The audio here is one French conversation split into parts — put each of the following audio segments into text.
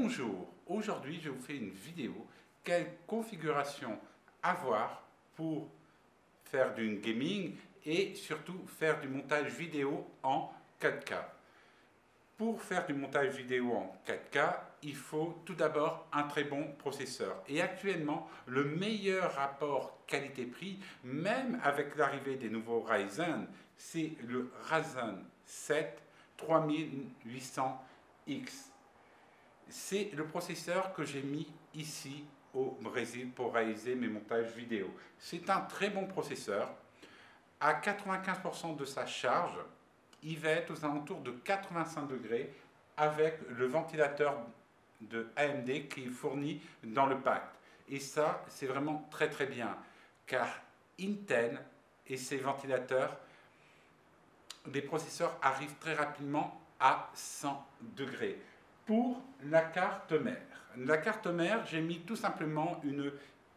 Bonjour, aujourd'hui je vous fais une vidéo. Quelle configuration avoir pour faire du gaming et surtout faire du montage vidéo en 4K. Pour faire du montage vidéo en 4K, il faut tout d'abord un très bon processeur. Et actuellement, le meilleur rapport qualité-prix, même avec l'arrivée des nouveaux Ryzen, c'est le Ryzen 7 3800X. C'est le processeur que j'ai mis ici au Brésil pour réaliser mes montages vidéo. C'est un très bon processeur. À 95% de sa charge, il va être aux alentours de 85 degrés avec le ventilateur de AMD qui est fourni dans le pack. Et ça, c'est vraiment très très bien, car Intel et ses ventilateurs, des processeurs arrivent très rapidement à 100 degrés. Pour la carte mère, j'ai mis tout simplement une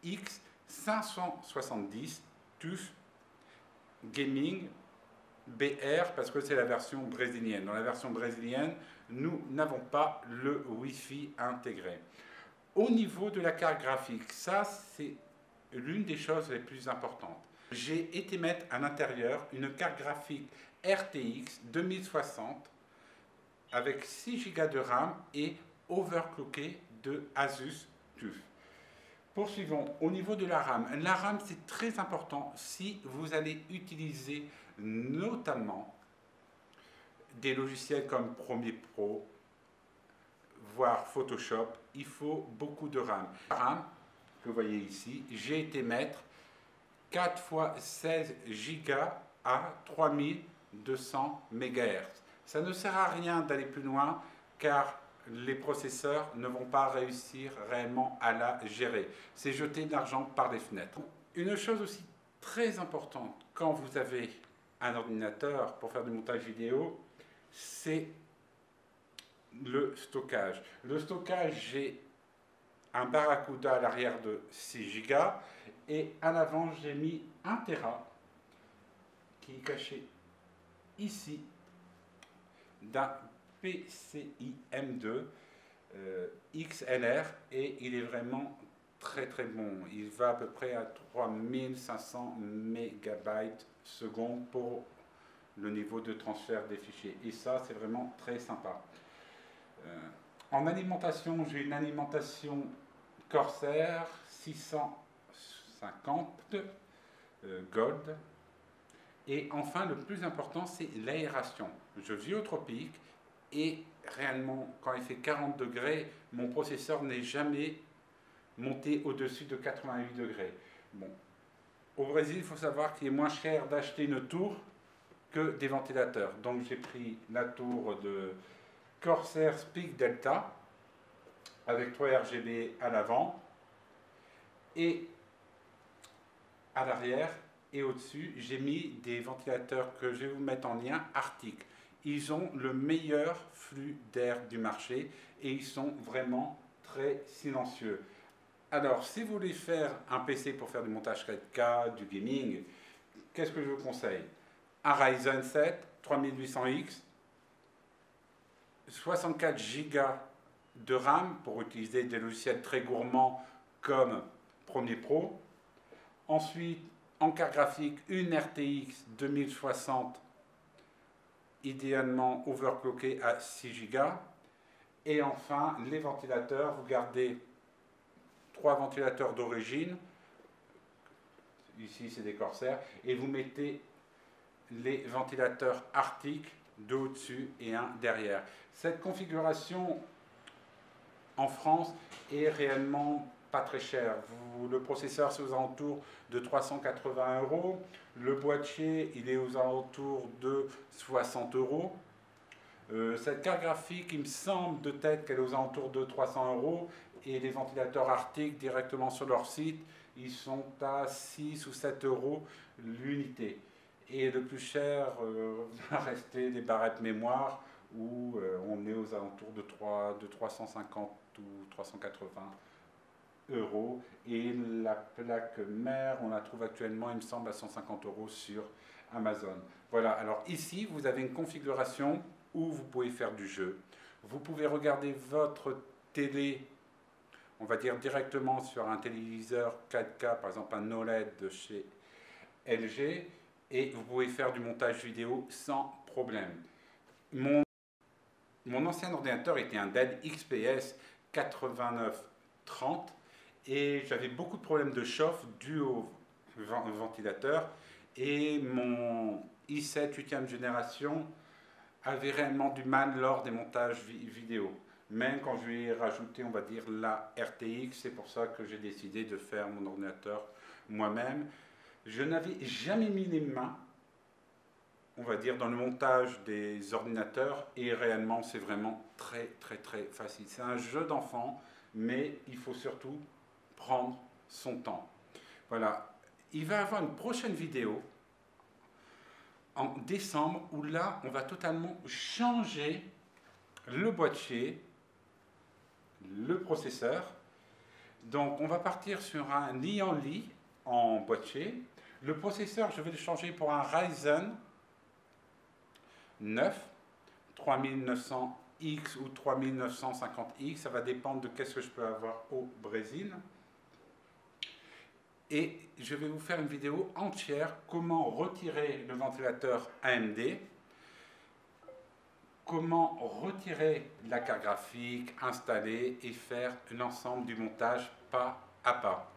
X570 TUF Gaming BR parce que c'est la version brésilienne. Dans la version brésilienne, nous n'avons pas le Wi-Fi intégré. Au niveau de la carte graphique, ça c'est l'une des choses les plus importantes. J'ai été mettre à l'intérieur une carte graphique RTX 2060 avec 6 Go de RAM et overclocké de Asus TUF. Poursuivons, au niveau de la RAM c'est très important si vous allez utiliser notamment des logiciels comme Premiere Pro, voire Photoshop, il faut beaucoup de RAM. La RAM que vous voyez ici, j'ai été mettre 4 x 16 Go à 3200 MHz. Ça ne sert à rien d'aller plus loin car les processeurs ne vont pas réussir réellement à la gérer. C'est jeter de l'argent par les fenêtres. Une chose aussi très importante quand vous avez un ordinateur pour faire du montage vidéo, c'est le stockage. Le stockage, j'ai un Barracuda à l'arrière de 6 Go et à l'avant j'ai mis 1 Tera qui est caché ici d'un PCI M2 XLR et il est vraiment très très bon. Il va à peu près à 3500 MB/s pour le niveau de transfert des fichiers. Et ça, c'est vraiment très sympa. En alimentation, j'ai une alimentation Corsair 650 Gold. Et enfin, le plus important, c'est l'aération. Je vis au tropique et réellement, quand il fait 40 degrés, mon processeur n'est jamais monté au-dessus de 88 degrés. Bon. Au Brésil, il faut savoir qu'il est moins cher d'acheter une tour que des ventilateurs. Donc j'ai pris la tour de Corsair Speak Delta avec 3 RGB à l'avant et à l'arrière. Et au-dessus, j'ai mis des ventilateurs que je vais vous mettre en lien, Arctic. Ils ont le meilleur flux d'air du marché et ils sont vraiment très silencieux. Alors, si vous voulez faire un PC pour faire du montage 4K, du gaming, qu'est-ce que je vous conseille? Un Ryzen 7 3800X, 64 Go de RAM pour utiliser des logiciels très gourmands comme Premiere Pro. Ensuite, en carte graphique, une RTX 2060, idéalement overclockée à 6 Go. Et enfin, les ventilateurs, vous gardez 3 ventilateurs d'origine, ici c'est des Corsair, et vous mettez les ventilateurs Arctic, 2 au-dessus et 1 derrière. Cette configuration en France est réellement pas très cher. Le processeur, c'est aux alentours de 380 €. Le boîtier, il est aux alentours de 60 €. Cette carte graphique, il me semble de tête qu'elle est aux alentours de 300 €. Et les ventilateurs Arctic, directement sur leur site, ils sont à 6 ou 7 € l'unité. Et le plus cher va rester les barrettes mémoire, où on est aux alentours de 350 ou 380 €. Et la plaque mère, on la trouve actuellement, il me semble, à 150 € sur Amazon. Voilà, alors ici, vous avez une configuration où vous pouvez faire du jeu. Vous pouvez regarder votre télé, on va dire directement sur un téléviseur 4K, par exemple un OLED de chez LG, et vous pouvez faire du montage vidéo sans problème. Mon ancien ordinateur était un Dell XPS 8930 et j'avais beaucoup de problèmes de chauffe dus au ventilateur, et mon i7 8e génération avait réellement du mal lors des montages vidéo. Même quand je lui ai rajouté, on va dire, la RTX, c'est pour ça que j'ai décidé de faire mon ordinateur moi-même. Je n'avais jamais mis les mains, on va dire, dans le montage des ordinateurs, et réellement c'est vraiment très facile. C'est un jeu d'enfant, mais il faut surtout prendre son temps. Voilà, il va y avoir une prochaine vidéo en décembre où là on va totalement changer le boîtier, le processeur. Donc on va partir sur un Lian-Li en boîtier. Le processeur, je vais le changer pour un Ryzen 9 3900X ou 3950X, ça va dépendre de qu'est-ce que je peux avoir au Brésil. Et je vais vous faire une vidéo entière comment retirer le ventilateur AMD, comment retirer la carte graphique, installer et faire l'ensemble du montage pas à pas.